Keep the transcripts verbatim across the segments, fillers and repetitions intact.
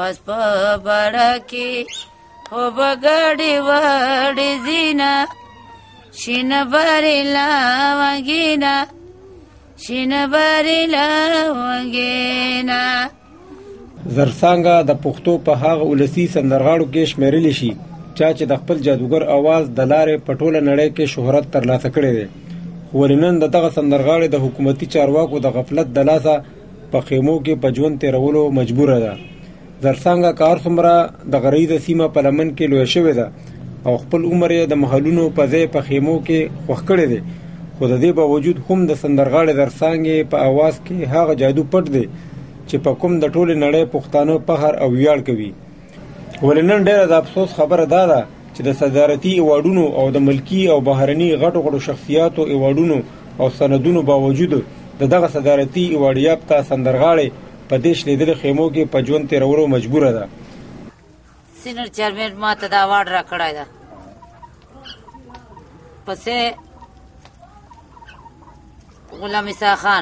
आवाज په بڑا کې هو بغړې وړې زینا شین بارې لا وګینا شین بارې لا وګینا. زرڅانګه د پښتو په هغه ولسی سندرغاړو کې شمیرل شي چا چې د خپل جادوګر आवाज د لارې په ټوله نړۍ کې شهرت ترلاسه کړی دی. ولنن دغه سندرغاړي د حکومتي چارواکو د غفلت د لاسه په خیمو کې په ژوند تیرولو مجبوره ده. زرڅانګه کار څومره د غریزه سیمه په لمن کې لوی شوې ده او خپل عمر یې د محلونو په ځای په خیمو کې خوښ کړی دی، خو د دې باوجود هم د سندرغاړي زرڅانګې په आवाज کې هغه جادو پټ دی چې په کوم د ټولې نړۍ پښتانه فخر او ویاړ کوي. ولنن ډېره د افسوس خبره دا ده چې د صدارتي ایوارډونو او د ملکی او بهرني غټو غټو شخصیاتو ایوارډونو او سندونو باوجود د دغه صدارتي ایوارډ یافته سندرغاړي په دې شلیدلو خیمو کې په ژوند تیرولو مجبوره ده. سینر چیرمن ما ته دا ایوارډ راکړی ده، پسې غلام عیسی خان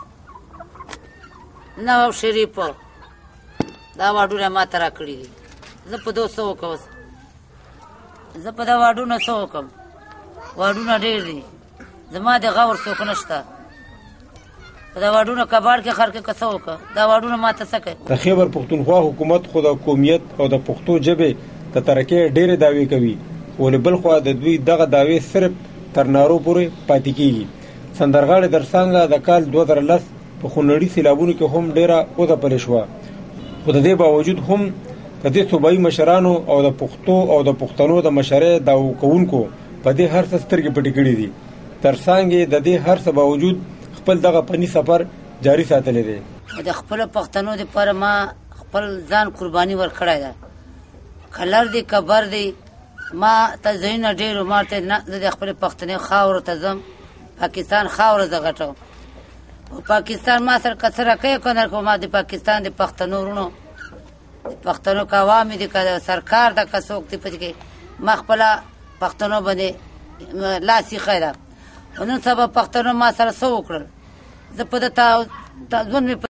نواب شریف دا ایوارډونه ما ته راکړي دي. زه په دو څه وکړم، زه په دا ایوارډونه څه وکړم؟ ایوارډونه ډېر دي، زما د غور څوک نشته. په دا ایوارډونه کباړ کې خر کې څه وکړه؟ دا ایوارډونه ما ته څه کوي؟ د خیبر پښتونخوا حکومت خو د قومیت او د پښتو ژبې د ترقۍ ډېرې دعوې کوي، ولې بل خوا د دوی دغه دعوې صرف تر نارو پورې پاتې کیږي. سندرغاړي زرڅانګه د کال دوه زره لس په خونړي سیلابونو کې هم ډېره وځپلې شوه، خو د دې باوجود هم د دې صوبایي مشرانو او د پښتو او د پښتنو د مشرۍ دعوو کوونکو په دې هر څه سترګې پټې کړې دي. زرڅانګې د دې هر څه باوجود خپل دغه فني سفر جاري ساتلی دی. د خپلو پښتنو دپاره ما خپل ځان قرباني ورکړی ده، کلر دی کبر دی. ما ته ځایونه ډېر ما ته نه، زه د خپلې پښتنې خاورو ته ځم، پاکستان خاوره زه غټوم. پاکستان ما سره که څه راکوي که نه راکوي، ما د پاکستان د پښتنو وروڼو د پښتنو که عوامې دي که سرکار ده که څوک دي په دې کې ما خپله پښتنو باندې لاس ایښی ده. نن سبا پښتنو ما سره څه وکړل؟ زه په ده ژوند مې